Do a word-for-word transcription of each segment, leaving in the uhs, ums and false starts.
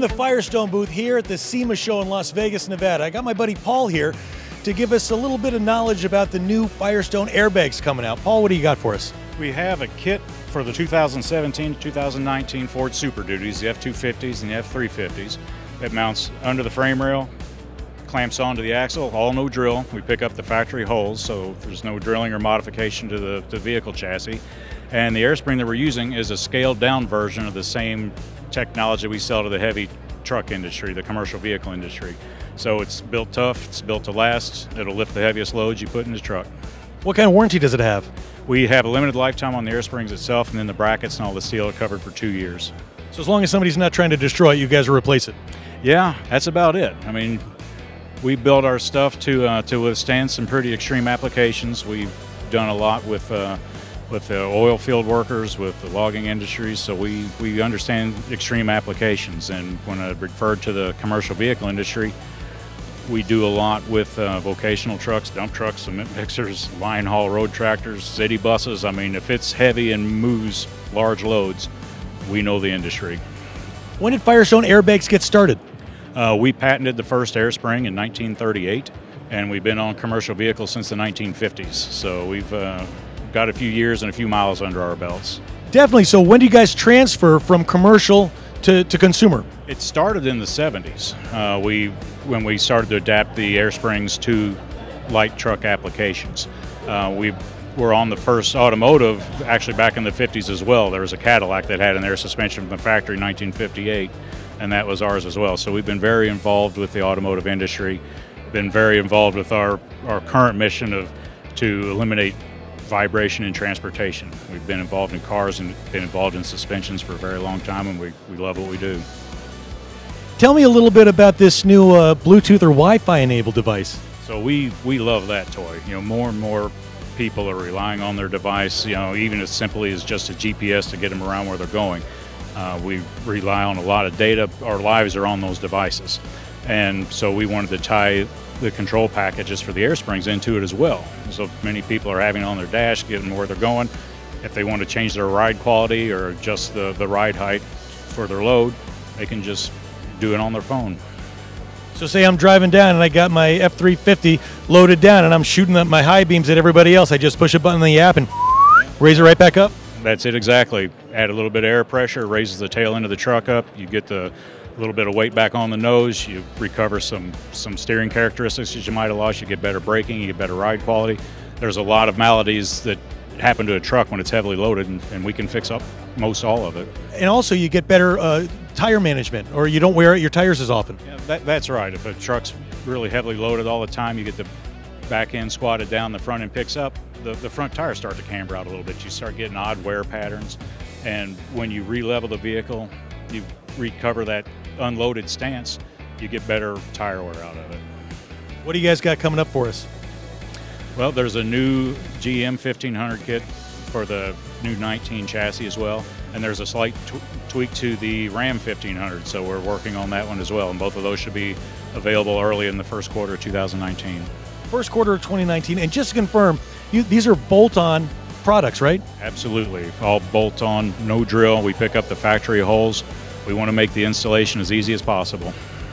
the Firestone booth here at the SEMA Show in Las Vegas, Nevada. I got my buddy Paul here to give us a little bit of knowledge about the new Firestone airbags coming out. Paul, what do you got for us? We have a kit for the two thousand seventeen to two thousand nineteen Ford Super Duties, the F two fifties and the F three fifties. It mounts under the frame rail, clamps onto the axle, all no drill. We pick up the factory holes, so there's no drilling or modification to the, the vehicle chassis. And the air spring that we're using is a scaled down version of the same technology we sell to the heavy truck industry, the commercial vehicle industry. So it's built tough, it's built to last, it'll lift the heaviest loads you put in the truck. What kind of warranty does it have? We have a limited lifetime on the air springs itself, and then the brackets and all the steel are covered for two years. So as long as somebody's not trying to destroy it, you guys will replace it? Yeah, that's about it. I mean, we build our stuff to uh, to withstand some pretty extreme applications. We've done a lot with uh, with the oil field workers, with the logging industries, so we, we understand extreme applications. And when I referred to the commercial vehicle industry, we do a lot with uh, vocational trucks, dump trucks, cement mixers, line haul road tractors, city buses. I mean, if it's heavy and moves large loads, we know the industry. When did Firestone airbags get started? Uh, we patented the first air spring in nineteen thirty-eight, and we've been on commercial vehicles since the nineteen fifties. So we've uh, got a few years and a few miles under our belts. Definitely. So when do you guys transfer from commercial to, to consumer? It started in the seventies. Uh, we when we started to adapt the air springs to light truck applications. Uh, we were on the first automotive actually back in the fifties as well. There was a Cadillac that had an air suspension from the factory in nineteen fifty-eight, and that was ours as well. So we've been very involved with the automotive industry, been very involved with our, our current mission of to eliminate vibration in transportation. We've been involved in cars and been involved in suspensions for a very long time, and we, we love what we do. Tell me a little bit about this new uh, Bluetooth or Wi-Fi enabled device. So we, we love that toy. You know, more and more people are relying on their device, you know, even as simply as just a G P S to get them around where they're going. Uh, we rely on a lot of data. Our lives are on those devices. And so we wanted to tie the control packages for the air springs into it as well. So many people are having it on their dash, getting where they're going. If they want to change their ride quality or adjust the, the ride height for their load, they can just do it on their phone. So say I'm driving down and I got my F three fifty loaded down and I'm shooting up my high beams at everybody else. I just push a button in the app and raise it right back up? That's it exactly. Add a little bit of air pressure, raises the tail end of the truck up. You get the little bit of weight back on the nose. You recover some, some steering characteristics that you might have lost. You get better braking, you get better ride quality. There's a lot of maladies that happen to a truck when it's heavily loaded, and, and we can fix up most all of it. And also you get better uh, tire management, or you don't wear out your tires as often. Yeah, that, that's right. If a truck's really heavily loaded all the time, you get the back end squatted down, the front end picks up, the, the front tires start to camber out a little bit. You start getting odd wear patterns, and when you re-level the vehicle, you recover that unloaded stance, you get better tire wear out of it. What do you guys got coming up for us? Well, there's a new G M fifteen hundred kit for the new nineteen chassis as well, and there's a slight tw tweak to the Ram fifteen hundred, so we're working on that one as well, and both of those should be available early in the first quarter of two thousand nineteen. First quarter of twenty nineteen, and just to confirm, you, these are bolt-on products, right? Absolutely, all bolt-on, no drill. We pick up the factory holes. We want to make the installation as easy as possible.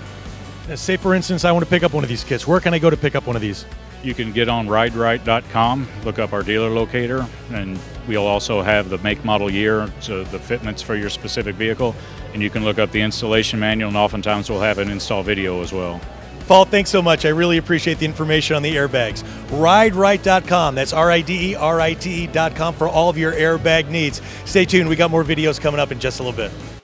Now, say for instance, I want to pick up one of these kits. Where can I go to pick up one of these? You can get on ride rite dot com, look up our dealer locator, and we'll also have the make, model, year, so the fitments for your specific vehicle, and you can look up the installation manual, and oftentimes we'll have an install video as well. Paul, thanks so much. I really appreciate the information on the airbags. ride rite dot com, that's R I D E R I T E dot com for all of your airbag needs. Stay tuned, we got more videos coming up in just a little bit.